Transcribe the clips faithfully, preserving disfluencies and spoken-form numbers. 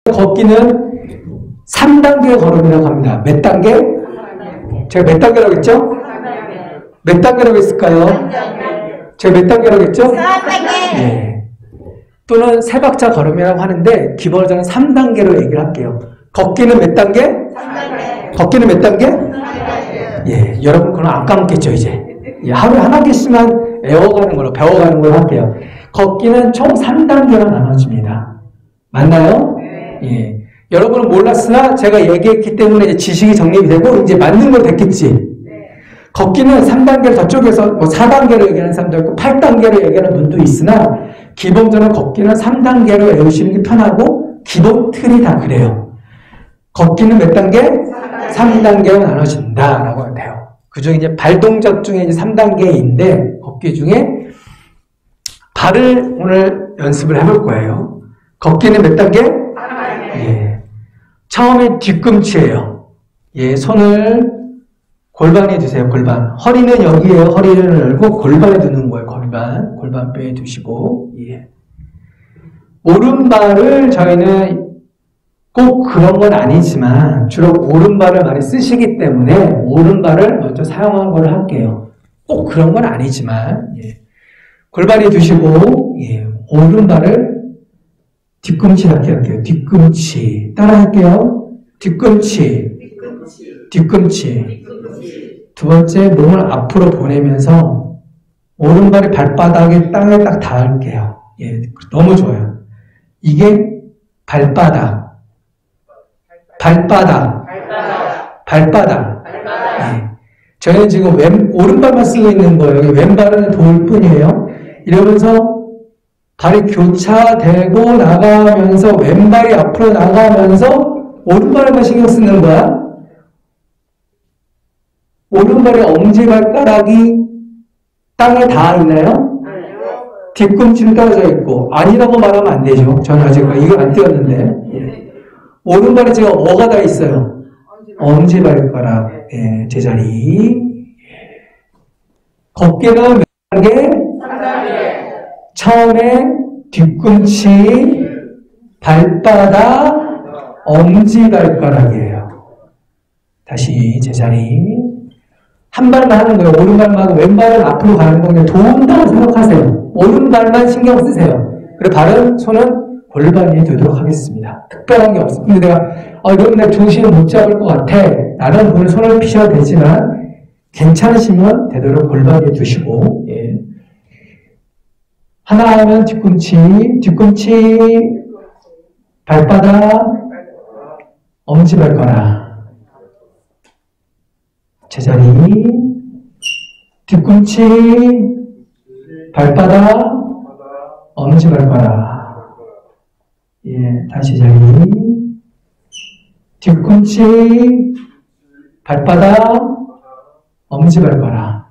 걷기는 삼 단계 걸음이라고 합니다. 몇 단계? 제가 몇 단계라고 했죠? 몇 단계라고 했을까요? 제가 몇 단계라고 했죠? 사 단계. 네. 또는 세 박자 걸음이라고 하는데 기본으로 저는 삼 단계로 얘기를 할게요. 걷기는 몇 단계? 삼 단계. 걷기는 몇 단계? 삼 단계. 예, 여러분 그건 안 까먹겠죠 이제. 예, 하루에 하나 개씩만 외워가는 걸로 배워가는 걸로 할게요. 걷기는 총 삼 단계로 나눠집니다. 맞나요? 네. 예. 여러분은 몰랐으나 제가 얘기했기 때문에 이제 지식이 정립이 되고 이제 맞는 걸 됐겠지. 네. 걷기는 삼 단계를 저쪽에서 뭐 사 단계로 얘기하는 사람도 있고 팔 단계로 얘기하는 분도 있으나 기본적으로 걷기는 삼 단계로 외우시는 게 편하고 기본 틀이 다 그래요. 걷기는 몇 단계? 삼 단계로 나눠진다라고 돼요. 그중에 이제 발 동작 중에 이제 삼 단계인데 걷기 중에 발을 오늘 연습을 해볼 거예요. 걷기는 몇 단계? 예. 처음에 뒤꿈치예요. 예, 손을 골반에 두세요. 골반. 허리는 여기에요. 허리를 열고 골반에 두는 거예요. 골반. 골반뼈에 두시고. 예. 오른발을 저희는 꼭 그런 건 아니지만 주로 오른발을 많이 쓰시기 때문에 오른발을 먼저 사용하는 걸 할게요. 꼭 그런 건 아니지만 예. 골반에 두시고 예. 오른발을 뒤꿈치 닿게 할게요. 뒤꿈치. 따라 할게요. 뒤꿈치. 뒤꿈치. 뒤꿈치. 뒤꿈치. 두 번째, 몸을 앞으로 보내면서 오른발이 발바닥에 땅에 딱 닿을게요. 예, 너무 좋아요. 이게 발바닥. 발바닥. 발바닥. 발바닥. 발바닥. 예. 저희는 지금 왼, 오른발만 쓰고 있는 거예요. 왼발은 도울 뿐이에요. 이러면서 발이 교차되고 나가면서 왼발이 앞으로 나가면서 오른발에만 신경 쓰는 거야. 오른발의 엄지발가락이 땅에 닿아 있나요? 뒤꿈치는 떨어져 있고 아니라고 말하면 안 되죠. 저는 아직 이거 안 띄웠는데 예. 오른발에 지금 뭐가 닿아 있어요? 엄지발가락 예, 제자리. 걷기는 몇 단계? 삼 단계. 처음에 뒤꿈치, 발바닥, 엄지발가락이에요. 다시 제자리. 한 발만 하는 거예요. 오른발만 하고 왼발은 앞으로 가는 거예요. 도운다고 생각하세요. 오른발만 신경 쓰세요. 그리고 발은, 손은 골반 위에 두도록 하겠습니다. 특별한 게 없습니다. 근데 내가 아, 이러면 내가 중심을 못 잡을 것 같아. 라는 분은 손을 피셔도 되지만 괜찮으시면 되도록 골반 위에 두시고 예. 하나 하면 뒤꿈치, 뒤꿈치, 발바닥, 엄지발가락. 제자리, 뒤꿈치, 발바닥, 엄지발가락. 예, 다시 제자리, 뒤꿈치, 발바닥, 엄지발가락.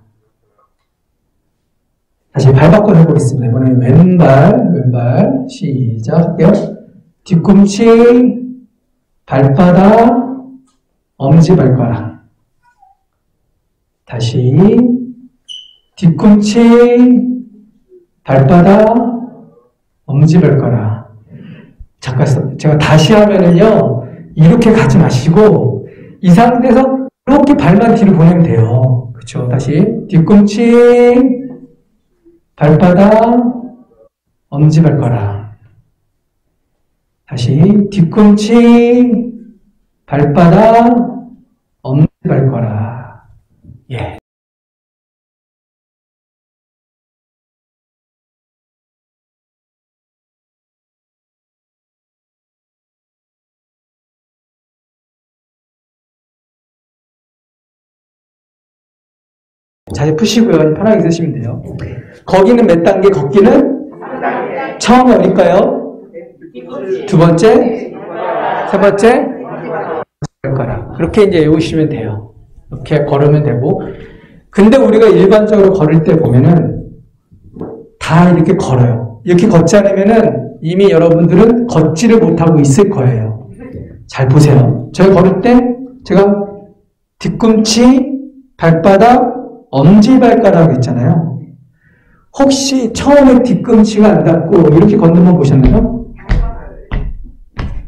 다시 발 바꿔 해보겠습니다. 이번에 왼발, 왼발, 시작할게요. 뒤꿈치, 발바닥, 엄지발가락. 다시 뒤꿈치, 발바닥, 엄지발가락. 잠깐 제가 다시 하면은요 이렇게 가지 마시고 이 상태에서 이렇게 발만 뒤로 보내면 돼요. 그렇죠? 다시 뒤꿈치, 발바닥, 엄지발가락. 다시 뒤꿈치, 발바닥, 엄지발가락. 예. 자세 푸시고요. 편하게 있으시면 돼요. 거기는 몇 단계? 걷기는? 삼 단계. 처음에 어딜까요? 뒤꿈치. 두 번째? 세 번째? 발바닥. 그렇게 이제 외우시면 돼요. 이렇게 걸으면 되고. 근데 우리가 일반적으로 걸을 때 보면은 다 이렇게 걸어요. 이렇게 걷지 않으면은 이미 여러분들은 걷지를 못하고 있을 거예요. 잘 보세요. 제가 걸을 때 제가 뒤꿈치, 발바닥, 엄지발가락 있잖아요. 혹시 처음에 뒤꿈치가 안 닿고 이렇게 걷는 거 보셨나요?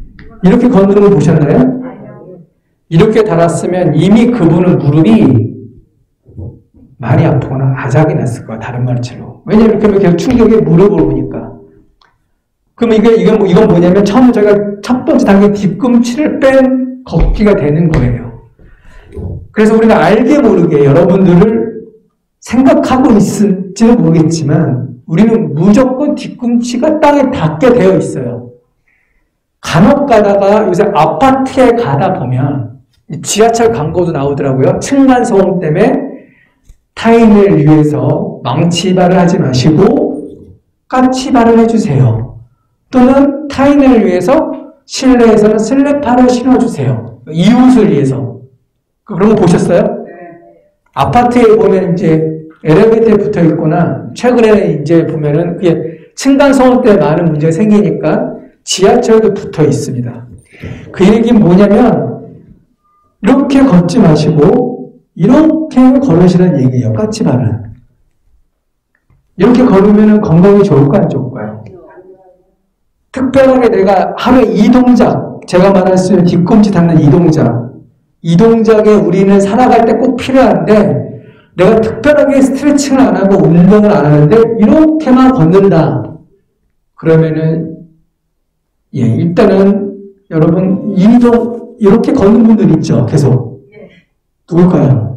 이렇게 걷는 거 보셨나요? 이렇게 달았으면 이미 그분은 무릎이 많이 아프거나 아작이 났을 거야. 다른 말처럼. 왜냐면 이렇게 하면 계속 충격에 무릎을 오니까. 그럼 이게, 이건, 뭐, 이건 뭐냐면 처음에 저희가 첫 번째 단계 뒤꿈치를 뺀 걷기가 되는 거예요. 그래서 우리는 알게 모르게 여러분들을 생각하고 있을지는 모르겠지만 우리는 무조건 뒤꿈치가 땅에 닿게 되어 있어요. 간혹 가다가 요새 아파트에 가다 보면 지하철 광고도 나오더라고요. 층간소음 때문에 타인을 위해서 망치발을 하지 마시고 까치발을 해주세요. 또는 타인을 위해서 실내에서는 슬리퍼를 신어주세요. 이웃을 위해서. 그런 거 보셨어요? 네. 아파트에 보면 이제 엘리베이터에 붙어 있거나 최근에는 이제 보면은 그게 층간소음 때문에 많은 문제가 생기니까 지하철도 붙어 있습니다. 그 얘기는 뭐냐면 이렇게 걷지 마시고 이렇게 걸으시는 얘기예요. 까치발은. 이렇게 걸으면 건강이 좋을까 안 좋을까요? 특별하게 내가 하루에 이 동작, 제가 말할 수 있는 뒤꿈치 닿는 이 동작, 이 동작에 우리는 살아갈 때 꼭 필요한데 내가 특별하게 스트레칭을 안 하고 운동을 안 하는데 이렇게만 걷는다. 그러면은 예, 일단은 여러분 이동 이렇게 걷는 분들 있죠. 계속. 누굴까요?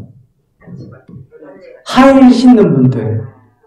하일 신는 분들.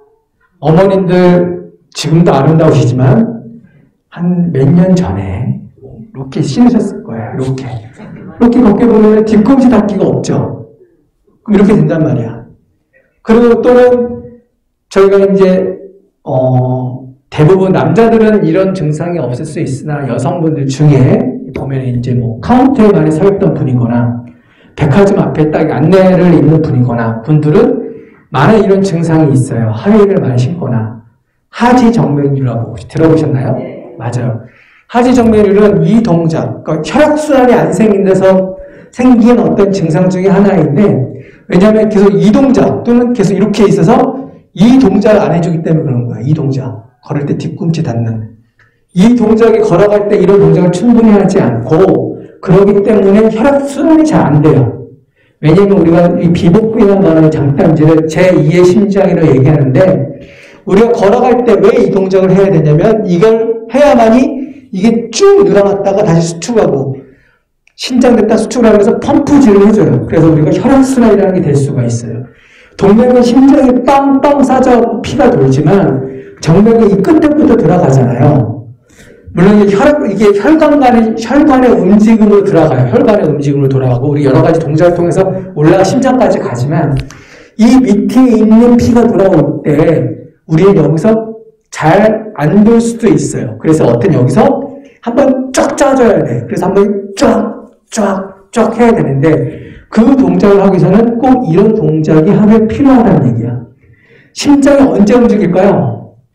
어머님들 지금도 아름다우시지만 한 몇 년 전에 이렇게 신으셨을 거예요. 이렇게. 이렇게 걷게 보면 뒤꿈치 닿기가 없죠. 그럼 이렇게 된단 말이야. 그리고 또는 저희가 이제 어 대부분 남자들은 이런 증상이 없을 수 있으나 여성분들 중에 보면 이제 뭐 카운터에 많이 서 있던 분이거나 백화점 앞에 딱 안내를 있는 분이거나 분들은 많은 이런 증상이 있어요. 하이힐을 많이 신거나 하지정맥류라고 혹시 들어보셨나요? 네. 맞아요. 하지정맥류는 이 동작, 그러니까 혈액순환이 안 생긴 데서 생긴 어떤 증상 중에 하나인데 왜냐하면 계속 이 동작 또는 계속 이렇게 있어서 이 동작을 안 해주기 때문에 그런 거예요. 이 동작. 걸을 때 뒤꿈치 닿는. 이 동작이 걸어갈 때 이런 동작을 충분히 하지 않고 그러기 때문에 혈액순환이 잘 안 돼요. 왜냐하면 우리가 이 비복부이라는 말하는 장단지를 제이의 심장이라고 얘기하는데 우리가 걸어갈 때 왜 이 동작을 해야 되냐면 이걸 해야만이 이게 쭉 늘어났다가 다시 수축하고 신장됐다 수축을 하면서 펌프질을 해줘요. 그래서 우리가 혈액순환이라는 게 될 수가 있어요. 동맥은 심장이 빵빵 싸져 피가 돌지만 정맥은 이 끝에부터 들어가잖아요. 물론 이게 혈, 이게 혈관간의, 혈관의 움직임으로 들어가요. 혈관의 움직임으로 돌아가고, 우리 여러 가지 동작을 통해서 올라가 심장까지 가지만, 이 밑에 있는 피가 돌아올 때, 우리는 여기서 잘 안 돌 수도 있어요. 그래서 어떤 여기서 한번 쫙 짜줘야 돼. 그래서 한번 쫙, 쫙, 쫙 해야 되는데, 그 동작을 하기 위해서는 꼭 이런 동작이 하루에 필요하다는 얘기야. 심장이 언제 움직일까요?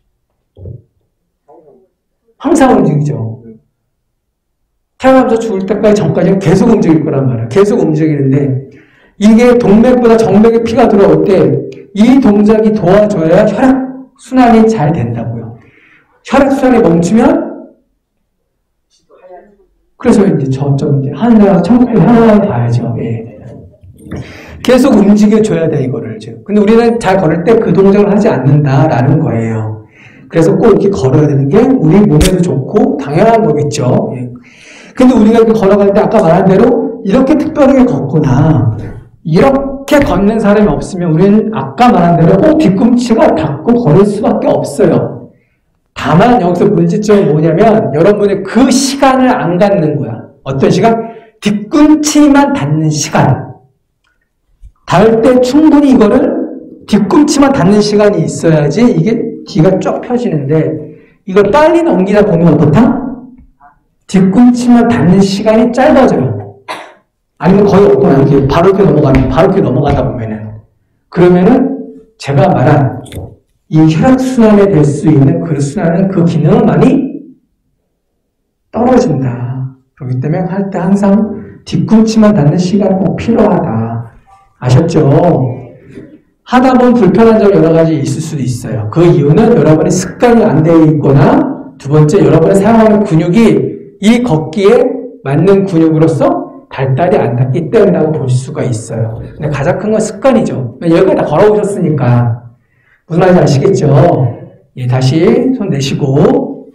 항상 움직이죠. 태어나면서 죽을 때까지 전까지는 계속 움직일 거란 말이에요. 계속 움직이는데 이게 동맥보다 정맥에 피가 들어올 때 이 동작이 도와줘야 혈액순환이 잘 된다고요. 혈액순환이 멈추면 그래서 이제 저쪽 이제 하늘나라 천국에 하나를 가야죠. 예. 계속 움직여줘야 돼 이거를 지금. 근데 우리는 잘 걸을 때 그 동작을 하지 않는다라는 거예요. 그래서 꼭 이렇게 걸어야 되는 게 우리 몸에도 좋고 당연한 거겠죠. 예. 근데 우리가 이렇게 걸어갈 때 아까 말한 대로 이렇게 특별하게 걷거나 이렇게 걷는 사람이 없으면 우리는 아까 말한 대로 꼭 뒤꿈치가 닿고 걸을 수밖에 없어요. 다만 여기서 문제점이 뭐냐면 여러분의 그 시간을 안 갖는 거야. 어떤 시간? 뒤꿈치만 닿는 시간. 닿을 때 충분히 이거를 뒤꿈치만 닿는 시간이 있어야지 이게 뒤가 쫙 펴지는데 이걸 빨리 넘기다 보면 어떻다? 뒤꿈치만 닿는 시간이 짧아져요. 아니면 거의 없거나 이렇게 바로 이렇게 넘어가면 바로 이렇게 넘어가다 보면은 그러면은 제가 말한 이 혈액순환에 될 수 있는 그 순환은 그 기능은 많이 떨어진다. 그렇기 때문에 할 때 항상 뒤꿈치만 닿는 시간이 꼭 필요하다. 아셨죠? 하다 보면 불편한 점 여러 가지 있을 수도 있어요. 그 이유는 여러분의 습관이 안 되어 있거나 두 번째 여러분이 사용하는 근육이 이 걷기에 맞는 근육으로서 발달이 안 닿기 때문이라고 볼 수가 있어요. 근데 가장 큰 건 습관이죠. 여기까지 다 걸어오셨으니까. 무슨 말인지 아시겠죠? 예, 다시 손 내쉬고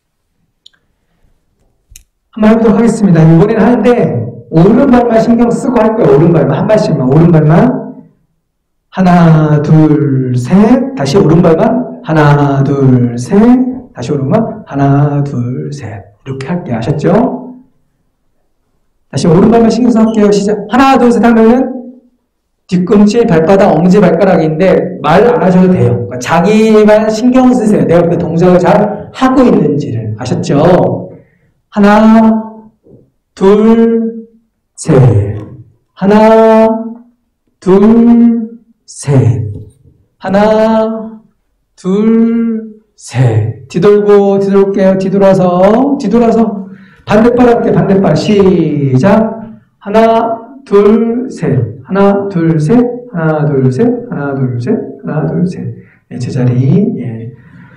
한번 해보도록 하겠습니다. 이번에는 하는데 오른발만 신경 쓰고 할 거예요. 오른발만 한 발씩만. 오른발만 하나 둘 셋. 다시 오른발만 하나 둘 셋. 다시 오른발 하나 둘 셋. 이렇게 할게요. 아셨죠? 다시 오른발만 신경 써서 할게요. 시작. 하나 둘 셋 하면은 뒤꿈치, 발바닥, 엄지, 발가락인데 말 안 하셔도 돼요. 그러니까 자기만 신경 쓰세요. 내가 그 동작을 잘 하고 있는지를. 아셨죠? 하나, 둘, 셋. 하나, 둘, 셋. 하나, 둘, 셋. 뒤돌고, 뒤돌게요. 뒤돌아서, 뒤돌아서. 반대발 할게요. 반대발. 시작. 하나, 둘, 셋. 하나, 둘, 셋. 하나, 둘, 셋. 하나, 둘, 셋. 하나, 둘, 셋. 예, 제자리. 예.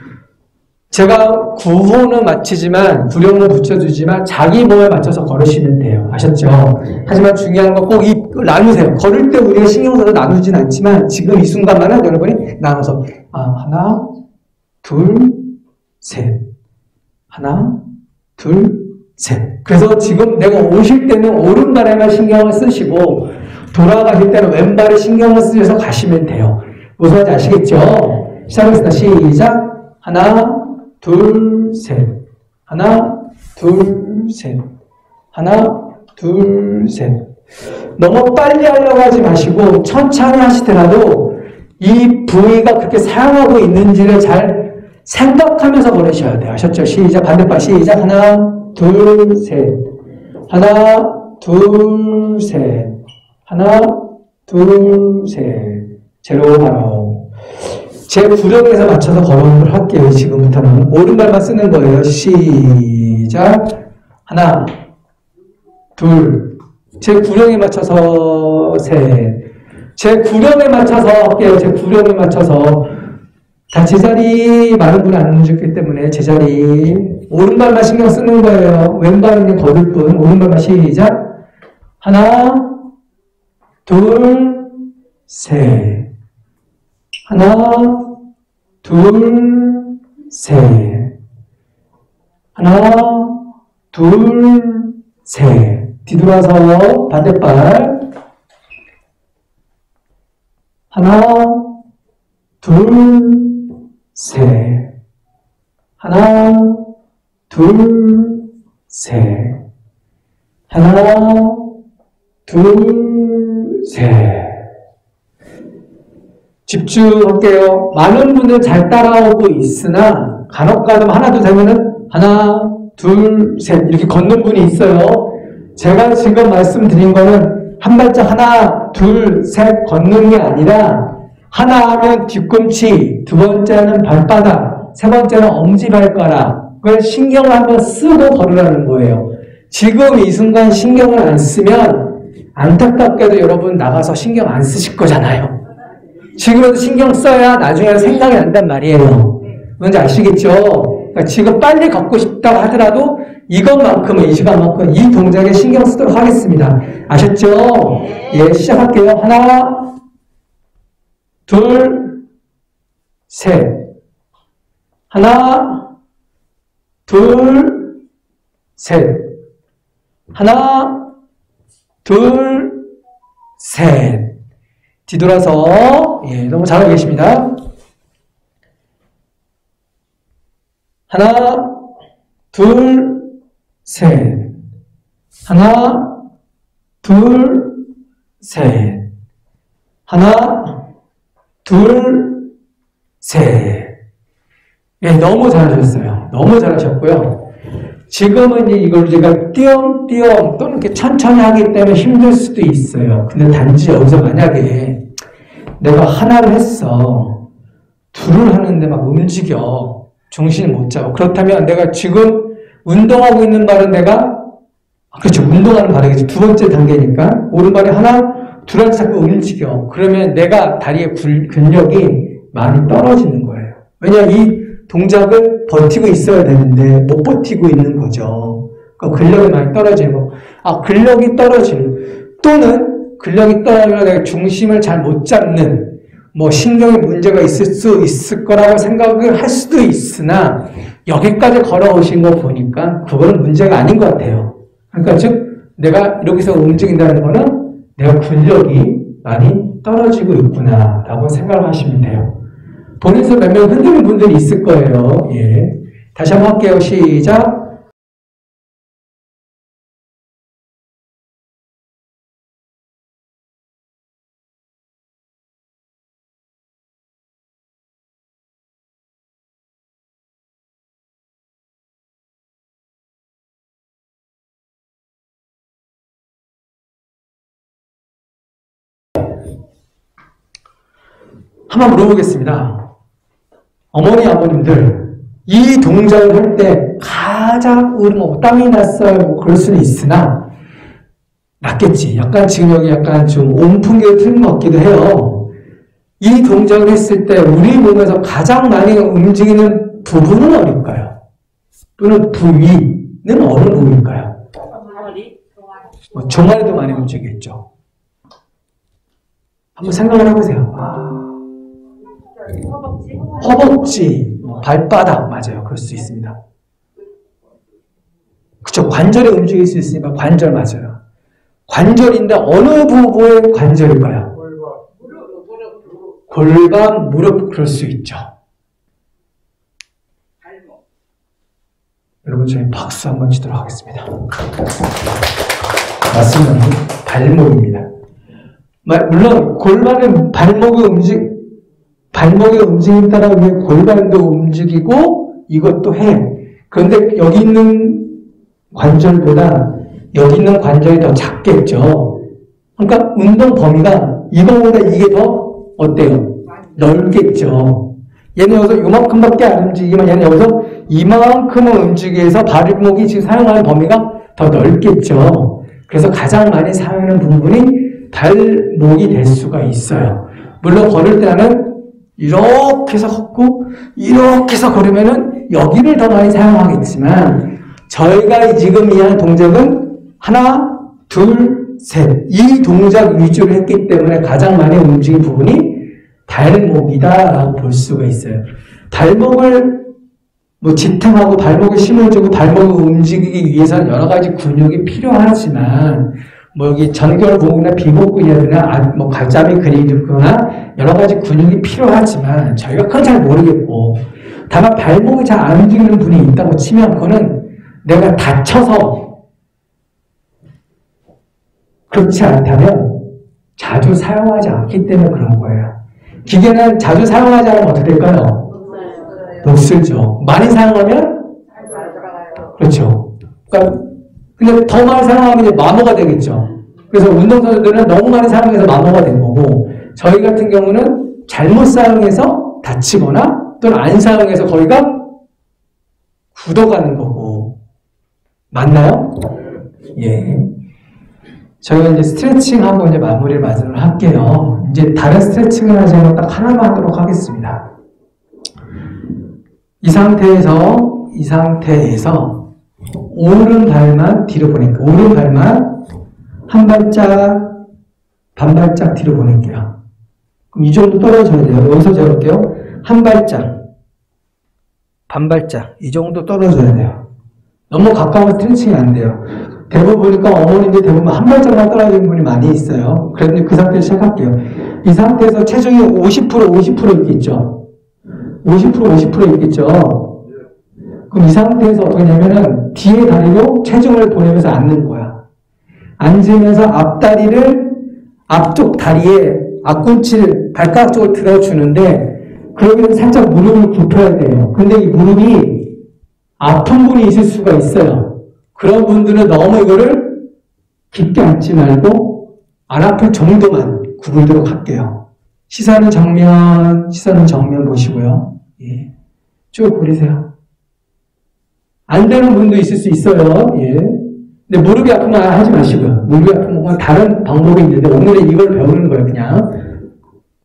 제가 구호는 맞히지만, 구령은 붙여주지만, 자기 몸에 맞춰서 걸으시면 돼요. 아셨죠? 하지만 중요한 건 꼭 이, 나누세요. 걸을 때 우리가 신경 써서 나누진 않지만, 지금 이 순간만은 여러분이 나눠서, 아, 하나, 둘, 셋. 하나, 둘, 셋. 그래서 지금 내가 오실 때는 오른발에만 신경을 쓰시고, 돌아가실 때는 왼발에 신경을 쓰셔서 가시면 돼요. 무슨 말인지 아시겠죠? 시작하겠습니다. 시작. 하나, 둘, 셋. 하나, 둘, 셋. 하나, 둘, 셋. 너무 빨리 하려고 하지 마시고 천천히 하시더라도 이 부위가 그렇게 사용하고 있는지를 잘 생각하면서 보내셔야 돼요. 아셨죠? 시작. 반대발 시작. 하나, 둘, 셋. 하나, 둘, 셋. 하나, 둘, 셋. 제로 바로. 제 구령에서 맞춰서 걸음을 할게요. 지금부터는. 오른발만 쓰는 거예요. 시작. 하나, 둘. 제 구령에 맞춰서 셋. 제 구령에 맞춰서 할게요. 제 구령에 맞춰서. 다 제자리 많은 분이 안 오셨기 때문에 제자리. 오른발만 신경 쓰는 거예요. 왼발은 거들 뿐. 오른발만 시작. 하나, 둘, 셋. 하나, 둘, 셋. 하나, 둘, 셋. 뒤돌아서 반대발. 하나, 둘, 셋. 하나, 둘, 셋. 하나, 둘, 셋. 집중할게요. 많은 분들 잘 따라오고 있으나 간혹 가다가 하나 둘 되면은 하나 둘 셋 이렇게 걷는 분이 있어요. 제가 지금 말씀드린 거는 한 발짝 하나 둘 셋 걷는 게 아니라 하나 하면 뒤꿈치, 두 번째는 발바닥, 세 번째는 엄지발가락을 신경을 한번 쓰고 걸으라는 거예요. 지금 이 순간 신경을 안 쓰면 안타깝게도 여러분 나가서 신경 안 쓰실 거잖아요. 지금은 신경 써야 나중에 생각이 난단 말이에요. 뭔지 아시겠죠? 그러니까 지금 빨리 걷고 싶다고 하더라도 이것만큼은, 이 시간만큼 이 동작에 신경 쓰도록 하겠습니다. 아셨죠? 예, 시작할게요. 하나, 둘, 셋. 하나, 둘, 셋. 하나, 둘, 셋. 뒤돌아서, 예, 너무 잘하고 계십니다. 하나, 둘, 셋. 하나, 둘, 셋. 하나, 둘, 셋. 예, 너무 잘하셨어요. 너무 잘하셨고요. 지금은 이제 이걸 제가 띄엄띄엄 또는 이렇게 천천히 하기 때문에 힘들 수도 있어요. 근데 단지 여기서 만약에 내가 하나를 했어. 둘을 하는데 막 움직여. 정신을 못 잡고. 그렇다면 내가 지금 운동하고 있는 발은 내가, 아, 그렇죠. 운동하는 발이겠지. 두 번째 단계니까. 오른발이 하나, 둘한테 자꾸 움직여. 그러면 내가 다리의 굴, 근력이 많이 떨어지는 거예요. 왜냐하면 이 동작을 버티고 있어야 되는데 못 버티고 있는 거죠. 그 근력이 많이 떨어지는 거. 아, 근력이 떨어지는. 또는 근력이 떨어지면 내가 중심을 잘 못 잡는, 뭐 신경에 문제가 있을 수 있을 거라고 생각을 할 수도 있으나 여기까지 걸어오신 거 보니까 그거는 문제가 아닌 것 같아요. 그러니까 즉 내가 이렇게서 움직인다는 거는 내가 근력이 많이 떨어지고 있구나 라고 생각을 하시면 돼요. 본인에서 몇 명 흔드는 분들이 있을 거예요. 예. 다시 한번 할게요. 시작. 한번 물어보겠습니다. 어머니, 아버님들, 이 동작을 할 때 가장 우리 뭐 땀이 났어요. 뭐 그럴 수는 있으나, 낫겠지. 약간 지금 여기 약간 좀 온풍기를 틀린 것 같기도 해요. 이 동작을 했을 때 우리 몸에서 가장 많이 움직이는 부분은 어딜까요? 또는 부위는 어느 부위일까요? 뭐 종아리도 많이 움직이겠죠. 한번 생각을 해보세요. 허벅지, 허벅지, 뭐 발바닥, 맞아요. 그럴 수 있습니다. 그쵸. 관절이 움직일 수 있으니까 관절 맞아요. 관절인데 어느 부분의 관절일까요? 골반, 무릎, 그럴 수 있죠. 여러분, 저희 박수 한번 치도록 하겠습니다. 맞습니다. 발목입니다. 물론 골반은 발목의 움직 발목의 움직임 따라 골반도 움직이고 이것도 해. 그런데 여기 있는 관절보다 여기 있는 관절이 더 작겠죠. 그러니까 운동 범위가 이거보다 이게 더 어때요? 넓겠죠. 얘는 여기서 이만큼밖에 안 움직이면 얘는 여기서 이만큼을 움직여서 발목이 지금 사용하는 범위가 더 넓겠죠. 그래서 가장 많이 사용하는 부분이 발목이 될 수가 있어요. 물론 걸을 때는 이렇게 해서 걷고 이렇게 해서 걸으면은 여기를 더 많이 사용하겠지만 저희가 지금 이 하는 동작은 하나, 둘, 셋 이 동작 위주로 했기 때문에 가장 많이 움직인 부분이 발목이다라고 볼 수가 있어요. 발목을 뭐 지탱하고 발목에 힘을 주고 발목을 움직이기 위해서는 여러 가지 근육이 필요하지만 뭐 여기 전결봉이나 비복근이나 뭐 가자미 근육이거나 여러 가지 근육이 필요하지만 저희가 그건 잘 모르겠고 다만 발목이 잘 안 움직이는 분이 있다고 치면 그거는 내가 다쳐서 그렇지 않다면 자주 사용하지 않기 때문에 그런 거예요. 기계는 자주 사용하지 않으면 어떻게 될까요? 녹슬죠. 많이 사용하면 그렇죠. 그러니까 근데 더 많이 사용하면 이제 마모가 되겠죠. 그래서 운동선수들은 너무 많이 사용해서 마모가 된 거고 저희 같은 경우는 잘못 사용해서 다치거나 또는 안 사용해서 거기가 굳어가는 거고 맞나요? 예. 저희가 이제 스트레칭하고 이제 마무리를 마지막으로 할게요. 이제 다른 스트레칭을 하지 않고 딱 하나만 하도록 하겠습니다. 이 상태에서 이 상태에서 오른발만 뒤로 보낼게요. 오른발만 한 발짝, 반 발짝 뒤로 보낼게요. 그럼 이 정도 떨어져야 돼요. 여기서 재볼게요. 한 발짝, 반 발짝, 이 정도 떨어져야 돼요. 너무 가까운 스트레칭이 안 돼요. 대부분 보니까 어머님들 대부분 한 발짝만 떨어지는 분이 많이 있어요. 그런데 그 상태에서 시작할게요. 이 상태에서 체중이 오십 퍼센트, 오십 퍼센트 있겠죠? 오십 퍼센트, 오십 퍼센트 있겠죠? 그럼 이 상태에서 어떻게 하냐면은 뒤에 다리로 체중을 보내면서 앉는 거야. 앉으면서 앞다리를 앞쪽 다리에 앞꿈치를 발가락 쪽으로 들어주는데 그러면 살짝 무릎을 굽혀야 돼요. 근데 이 무릎이 아픈 분이 있을 수가 있어요. 그런 분들은 너무 이거를 깊게 앉지 말고 안 아플 정도만 구부리도록 할게요. 시선은 정면, 시선은 정면 보시고요. 예. 쭉 버리세요. 안 되는 분도 있을 수 있어요. 예. 근데 무릎이 아프면 하지 마시고요. 무릎이 아프면 다른 방법이 있는데 오늘은 이걸 배우는 거예요, 그냥.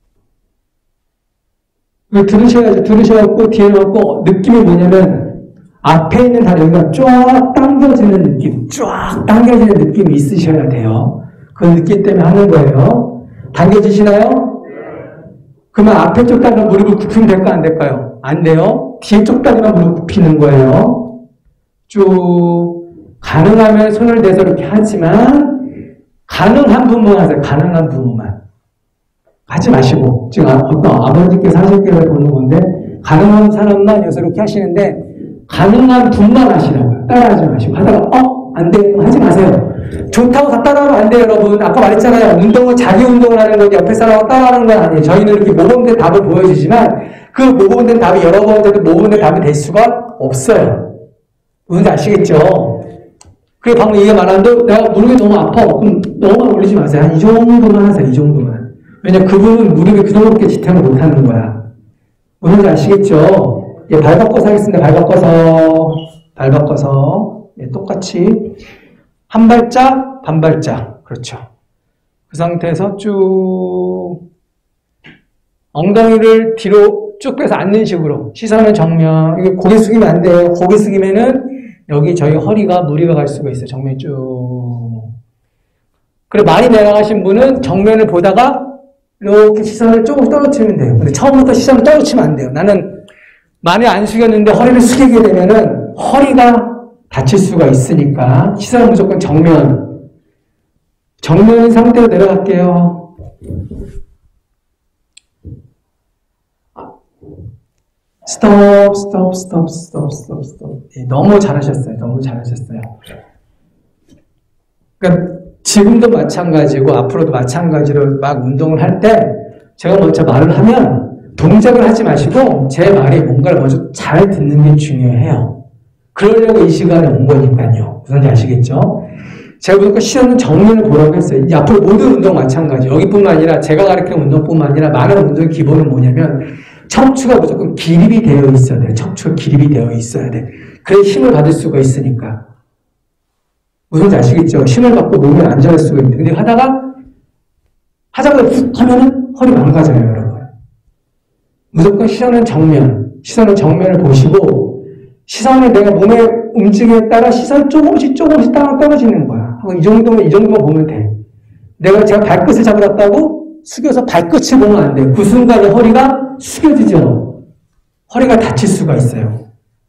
들으셔야죠. 들으셔갖고 뒤에 놓고 느낌이 뭐냐면 앞에 있는 다리 여기가 쫙 당겨지는 느낌, 쫙 당겨지는 느낌이 있으셔야 돼요. 그 느낌 때문에 하는 거예요. 당겨지시나요? 그러면 앞에 쪽 다리만 무릎을 굽히면 될까 안 될까요? 안 돼요. 뒤에 쪽 다리만 무릎 굽히는 거예요. 쭉 가능하면 손을 대서 이렇게 하지만 가능한 부분만 하세요. 가능한 부분만. 하지 마시고 지금 어떤 아버지께서 하실게를 보는 건데 가능한 사람만 여기서 이렇게 하시는데 가능한 분만 하시라고요. 따라하지 마시고 하다가 어? 안 돼. 하지 마세요. 좋다고 다 따라하면 안 돼요, 여러분. 아까 말했잖아요. 운동은 자기 운동을 하는 거지 옆에 사람하고 따라하는 건 아니에요. 저희는 이렇게 모범된 답을 보여주지만 그 모범된 답이 여러 번 돼도 모범된 답이 될 수가 없어요. 뭔지 아시겠죠? 그리고 방금 얘기가 많았는데 내가 무릎이 너무 아파. 그럼 너무 올리지 마세요. 한 이 정도만 하세요. 이 정도만. 왜냐면 그분은 무릎이 그 정도밖에 지탱을 못하는 거야. 뭔지 아시겠죠? 예, 발 바꿔서 하겠습니다. 발 바꿔서, 발 바꿔서. 예, 똑같이. 한 발짝, 반 발짝. 그렇죠. 그 상태에서 쭉, 엉덩이를 뒤로 쭉 빼서 앉는 식으로. 시선은 정면. 이게 고개 숙이면 안 돼요. 고개 숙이면은 여기 저희 허리가 무리가 갈 수가 있어요. 정면 쭉. 그래, 많이 내려가신 분은 정면을 보다가 이렇게 시선을 조금 떨어뜨리면 돼요. 근데 처음부터 시선을 떨어뜨리면 안 돼요. 나는 많이 안 숙였는데 허리를 숙이게 되면은 허리가 다칠 수가 있으니까 시선은 무조건 정면. 정면 상태로 내려갈게요. 스톱, 스톱, 스톱, 스톱, 스톱, 스톱. 예, 너무 잘하셨어요. 너무 잘하셨어요. 그러니까 지금도 마찬가지고 앞으로도 마찬가지로 막 운동을 할 때 제가 먼저 말을 하면 동작을 하지 마시고 제 말이 뭔가를 먼저 잘 듣는 게 중요해요. 그러려고 이 시간에 온 거니까요. 무슨 지 아시겠죠? 제가 보니까 시선은 정면을 보라고 했어요. 이 앞으로 모든 운동 마찬가지. 여기뿐만 아니라 제가 가르치는 운동뿐만 아니라 많은 운동의 기본은 뭐냐면 척추가 무조건 기립이 되어 있어야 돼요. 척추가 기립이 되어 있어야 돼. 그래야 힘을 받을 수가 있으니까. 무슨지 아시겠죠? 힘을 받고 몸에 안전할 수가 있는데 근데 하다가 하자마자 훅 하면은 허리 망가져요, 여러분. 무조건 시선은 정면. 시선은 정면을 보시고 시선을 내가 몸의 움직임에 따라 시선 조금씩 조금씩 따라 떨어지는 거야. 이 정도면 이 정도만 보면 돼. 내가 제가 발끝을 잡아놨다고 숙여서 발끝을 보면 안 돼요. 그 순간에 허리가 숙여지죠. 허리가 다칠 수가 있어요.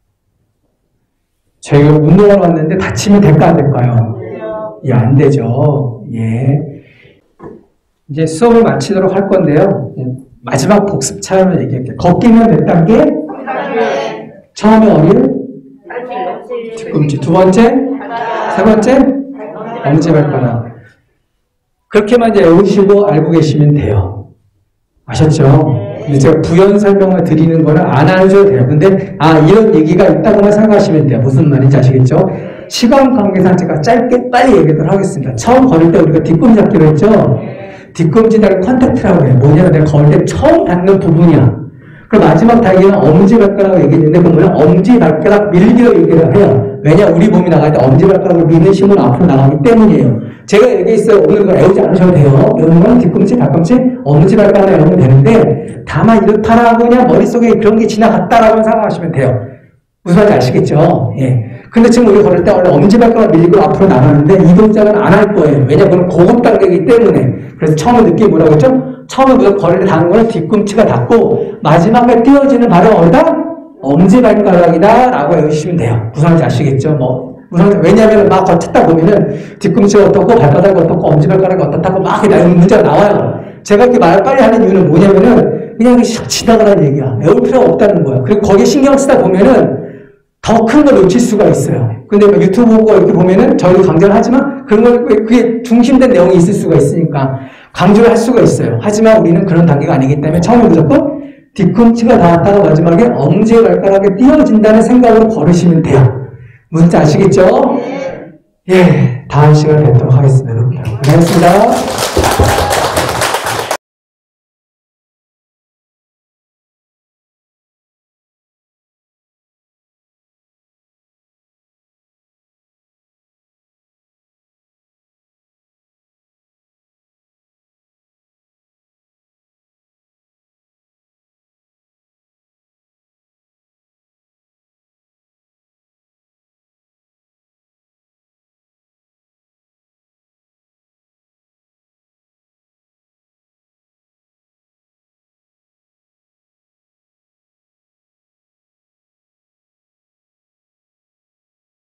저희가 운동을 왔는데 다치면 될까 안 될까요? 예, 안 되죠. 예. 이제 수업을 마치도록 할 건데요. 예, 마지막 복습 차원을 얘기할게요. 걷기는 몇 단계? 처음에 어디를? 뒤꿈치. 두 번째? 세 번째? 엄지발가락. 그렇게만 이제 외우시고 알고 계시면 돼요. 아셨죠? 근데 제가 부연 설명을 드리는 거는 안 하셔도 돼요. 근데, 아, 이런 얘기가 있다고만 생각하시면 돼요. 무슨 말인지 아시겠죠? 시간 관계상 제가 짧게 빨리 얘기를 하겠습니다. 처음 걸을 때 우리가 뒤꿈치 잡기로 했죠? 뒤꿈치 다리 컨택트라고 해요. 뭐냐면 내가 걸을 때 처음 닿는 부분이야. 그럼 마지막 단계는 엄지발가락을 얘기했는데, 그 뭐냐? 엄지발가락 밀기로 얘기를 해요. 왜냐? 우리 몸이 나갈 때 엄지발가락을 미는 힘은 앞으로 나가기 때문이에요. 제가 얘기했어요. 오늘 거 외우지 않으셔도 돼요. 외우는 건 뒤꿈치, 발꿈치, 엄지발가락 외우면 되는데, 다만 이렇다라고 그냥 머릿속에 그런 게 지나갔다라고 생각하시면 돼요. 무슨 말인지 아시겠죠? 예. 근데 지금 우리 걸을 때 원래 엄지발가락 밀고 앞으로 나가는데 이 동작은 안 할 거예요. 왜냐면 그건 고급 단계이기 때문에. 그래서 처음에 느낌이 뭐라고 했죠? 처음에 무조건 걸을 때 닿는 거는 뒤꿈치가 닿고 마지막에 띄어지는 발은 어디다? 엄지발가락이다 라고 외우시면 돼요. 무슨 말인지 아시겠죠? 뭐 무슨 왜냐하면 막 걷다 보면은 뒤꿈치가 어떻고 발바닥이 어떻고 엄지발가락이 어떻다고 막 문제가 나와요. 제가 이렇게 말 빨리 하는 이유는 뭐냐면은 그냥 지나가라는 얘기야. 외울 필요가 없다는 거야. 그리고 거기에 신경 쓰다 보면은 더 큰 걸 놓칠 수가 있어요. 근데 뭐 유튜브 보고 이렇게 보면은 저희도 강조를 하지만 그런 걸 그게 중심된 내용이 있을 수가 있으니까 강조를 할 수가 있어요. 하지만 우리는 그런 단계가 아니기 때문에 처음에 무조건 뒤꿈치가 닿았다가 마지막에 엄지발가락에 띄어진다는 생각으로 걸으시면 돼요. 무슨지 아시겠죠? 예, 다음 시간에 뵙도록 하겠습니다. 여러분. 고맙습니다.